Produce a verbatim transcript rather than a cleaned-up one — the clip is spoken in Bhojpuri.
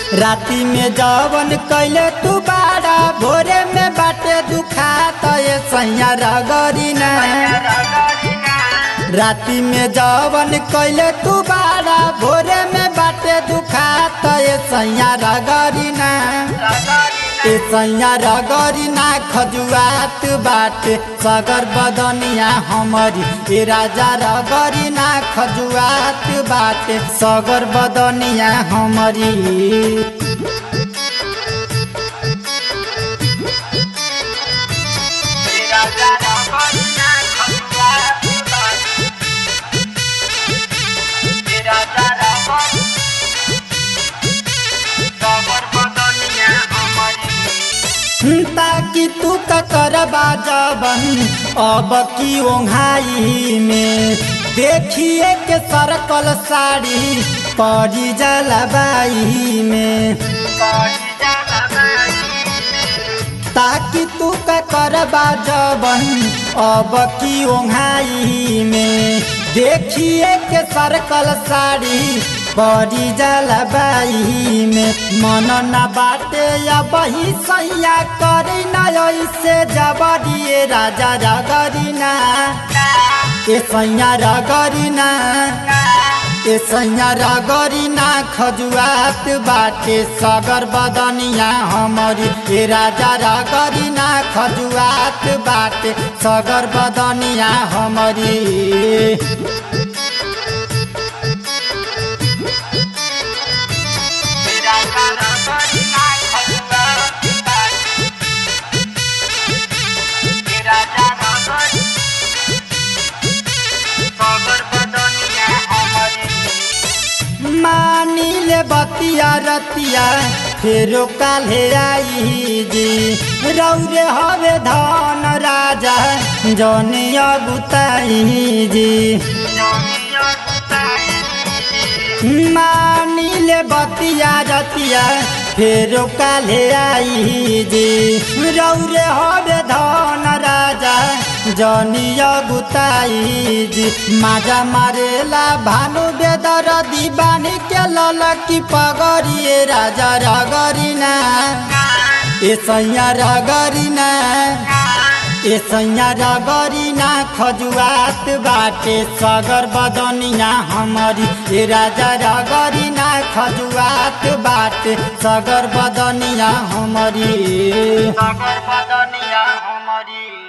राती में जवन कैले तू बाड़ा भोरे में बाटे दुखा तो ये सैया रगरी ना। राती में जवन कैले तू बाड़ा भोरे में बाटे दुखा तो ये सैया रगरी ना। ए सैया रगरी ना खजुआत बाटे सगर बदनिया हमारी। ए राजा रगरी ना खजुआत बाटे सगर बदनिया हमारी। ताकि तू करबा जबन अब की ओंघाई में देखिए के सरकल साड़ी पड़ी जलबाई में। ताकि तू करबा जबन अब की ओंघाई में देखिए के सरकल साड़ी बड़ी जलबाई में। मन न बाटे या बही सैया करी न ऐसे जबरिए राजा रगरी ना। ए सैया रगरी ना। ए सैया रगरी ना खजुआत बाटे सगर बदनिया हमारी। ए राजा रगरी ना खजुआत बाटे सगर बदनिया हमारी। मानी ले बतिया रतिया फेरो काल्हे आई जी। रौरे हवे धन राजा जनिया बुताई जी। मानी ले बतिया रतिया फेरो काल्हे आई जी। रौरे हवे धन राजा जनिया बुताई जी। माजा मारेला भानु बेदर दीवानी के ललकी पगड़िए राजा रगरी ना। ए सैया रगरी ना। ए सैया रगरी ना खजुआत बाटे सगर बदनिया हमारी। ए राजा रगरी ना खजुआत बाटे सगर बदनिया हमारी। सगर बदनिया हमारी।